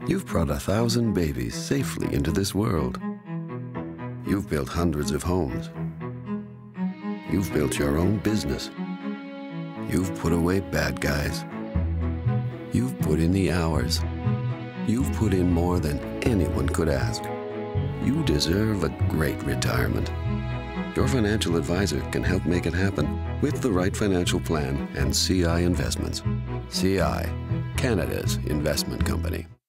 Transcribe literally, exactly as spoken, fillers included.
You've brought a thousand babies safely into this world. You've built hundreds of homes. You've built your own business. You've put away bad guys. You've put in the hours. You've put in more than anyone could ask. You deserve a great retirement. Your financial advisor can help make it happen with the right financial plan and C I Investments. C I, Canada's investment company.